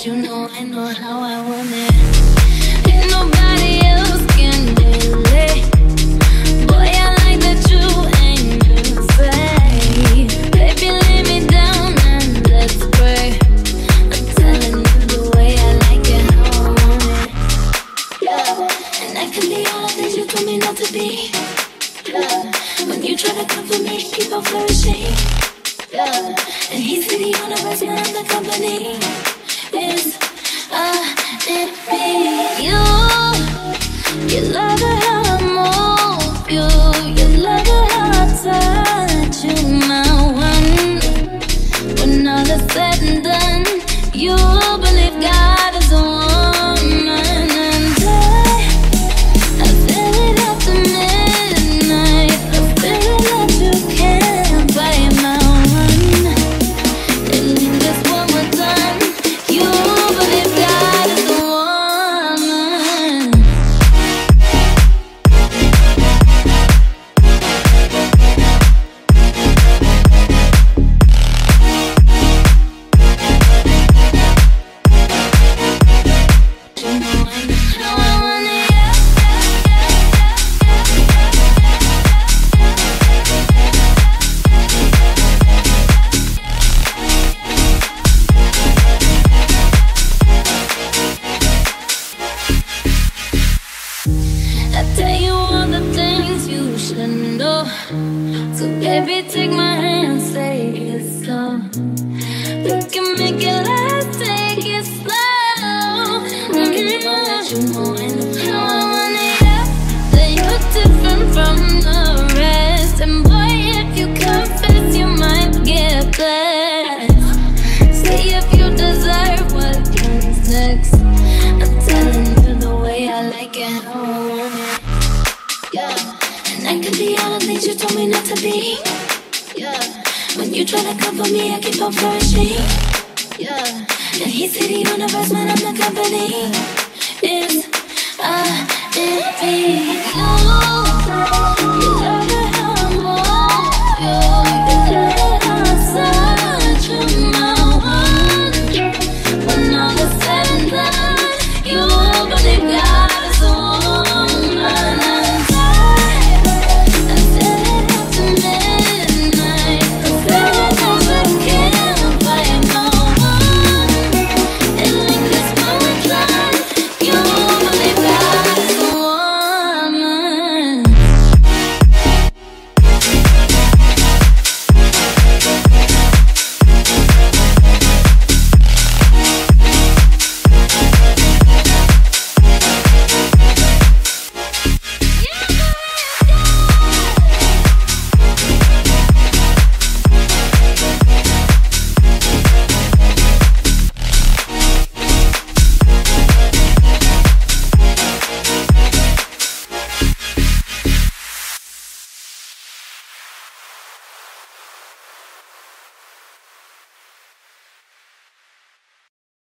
'cause you know I know how I want it. And nobody else can relate. Boy, I like that you ain't gonna say. Baby, lay me down and let's pray. I'm telling you the way I like it, how I want it. Yeah, and I can be all the things you told me not to be. Yeah, when you try to come for me, keep on flourishing. Yeah, and he's the universe, man, I'm the company. It's it be you. You love it how I move you. You love it how I touch you, my one. When all is said and done, you believe God is the woman. And I feel it after midnight. I feel it that you can't buy my one. And just one more time, you believe God is the woman. You know I know how I want it. I tell you all the things you should know. So baby, take my hand, say it slow. We can make it last, take it slow. You know I know how I want it. That you're different from the rest. And boy, if you confess, you might get blessed. See if you deserve what comes next. I'm telling you the way I like it, how I want it. Yeah, and I can be all the things you told me not to be. Yeah, when you try to come for me, I keep on flourishing. Yeah, and he's the universe, man, I'm the company. It's it be you. You